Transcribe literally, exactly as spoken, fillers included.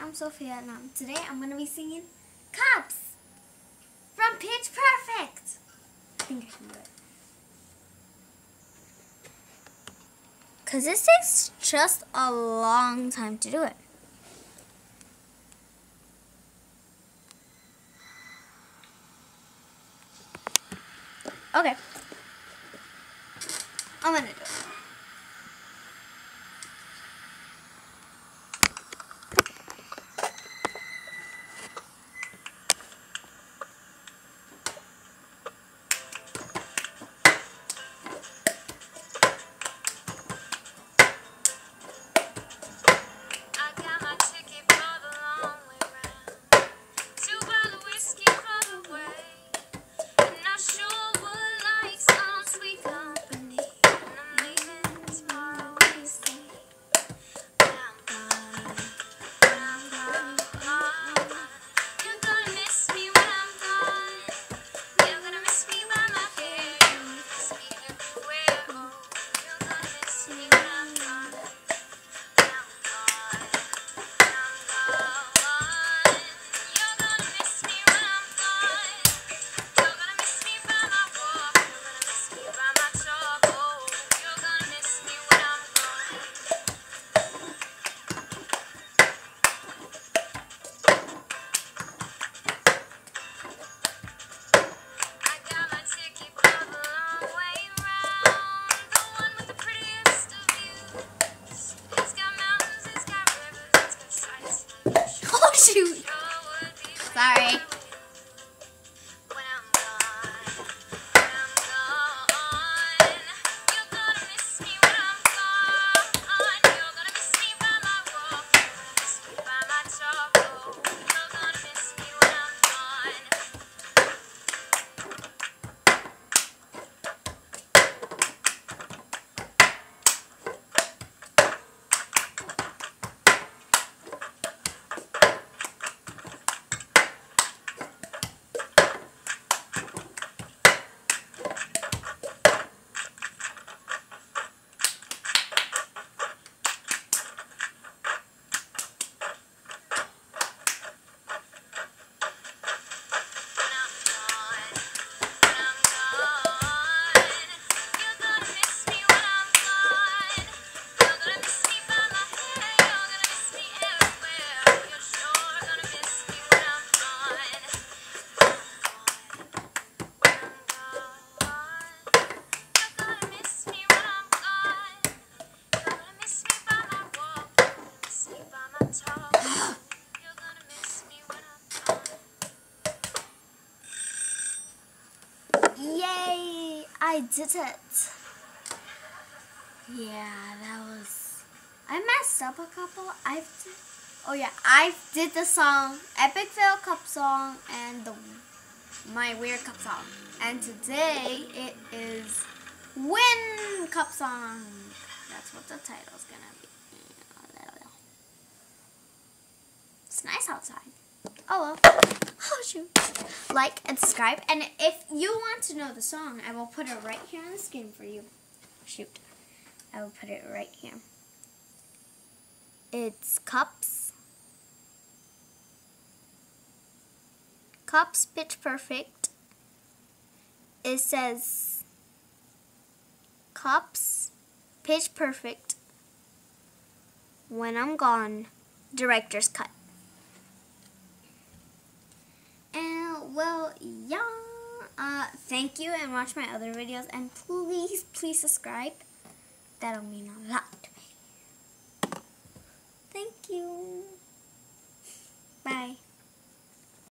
I'm Sophia. Now today I'm going to be singing Cups from Pitch Perfect. I think I can do it. Because this takes just a long time to do it. Okay. I'm going to do it. Shoot. Sorry. Yay! I did it. Yeah, that was... I messed up a couple. I've did, oh yeah, I did the song Epic Fail Cup Song and the my Weird Cup Song. And today it is Win Cup Song. That's what the title's gonna be. It's nice outside. Oh well. Oh shoot. Like and subscribe. And if you want to know the song, I will put it right here on the screen for you. Shoot. I will put it right here. It's Cups. Cups Pitch Perfect. It says Cups Pitch Perfect. When I'm Gone, Director's Cut. And well, yeah. Uh, thank you and watch my other videos. And please, please subscribe. That'll mean a lot to me. Thank you.